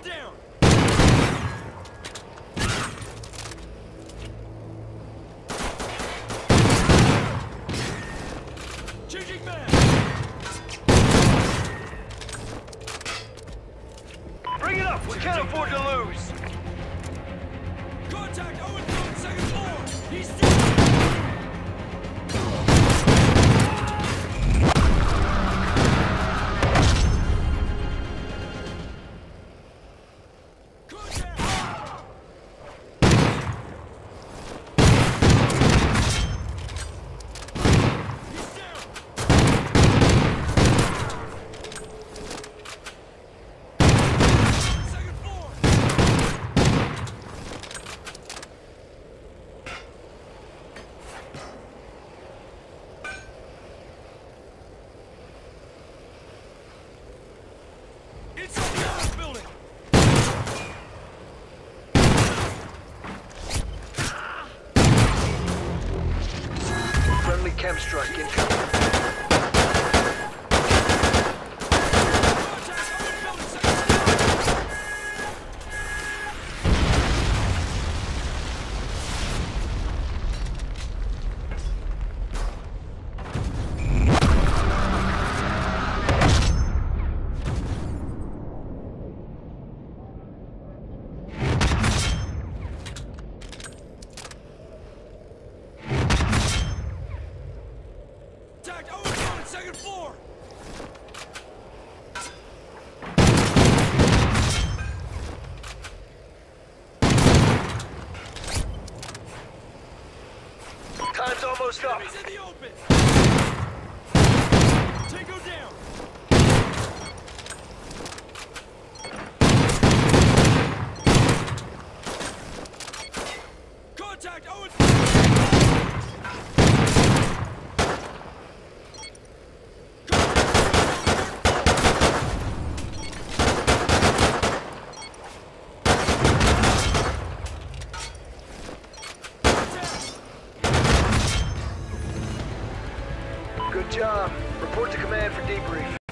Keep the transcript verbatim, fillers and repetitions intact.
down! Changing man! Bring it up! We can't afford to lose! Contact Owen on second floor! He's still... Inside the office building! Friendly chem strike incoming. Contact Owen building second floor! Contact Owen building second floor! Time's almost up. Enemies in the open! Tango down! Contact Owen! Good job. Report to command for debrief.